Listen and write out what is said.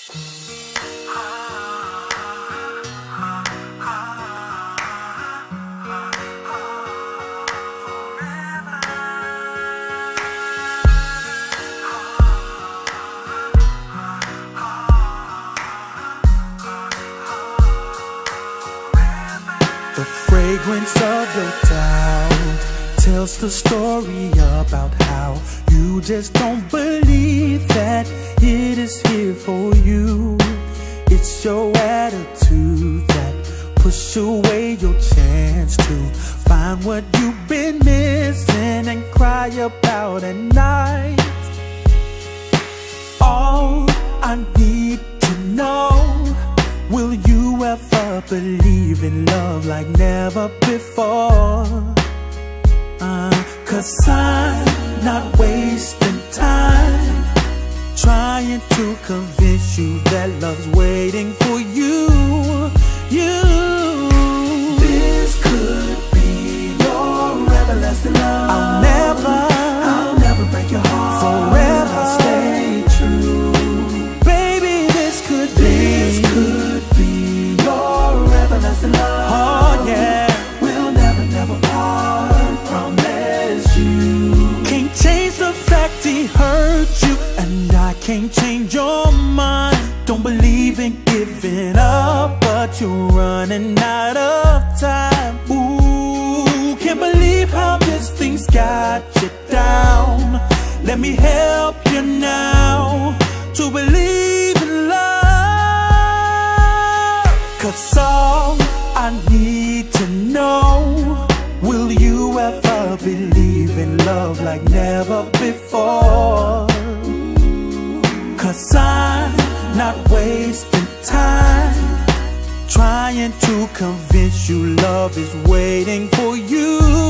The fragrance of your town tells the story about how you just don't believe that it is here for you. It's your attitude that push away your chance to find what you've been missing and cry about at night. All I need to know, will you ever believe in love like never before? 'Cause I'm not wasting time trying to convince you that love's waiting for you. This could be your everlasting love. I'll never break your heart. Forever I'll stay true. Baby, this could be your everlasting love. Oh yeah, we'll never part. Promise you. Can't change the fact he hurt you, and I can't change your mind. Don't believe in giving up, but you're running out of time. Ooh, can't believe how this thing's got you down. Let me help you now to believe in love. 'Cause all I need to know, will you ever believe in love like never before? 'Cause I'm not wasting time trying to convince you love is waiting for you.